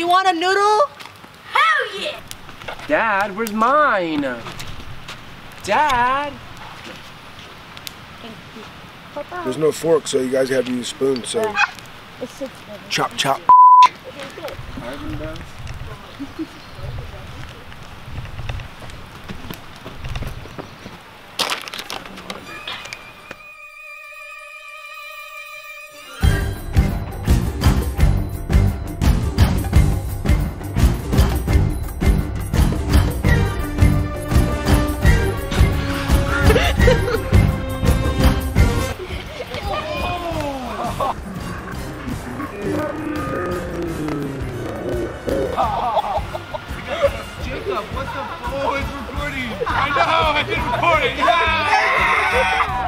want a noodle? Hell yeah! Dad, where's mine? Dad? There's no fork, so you guys have to use spoons. So chop, chop. Jacob, what the? Oh, it's recording. I know, I did record it. Yeah!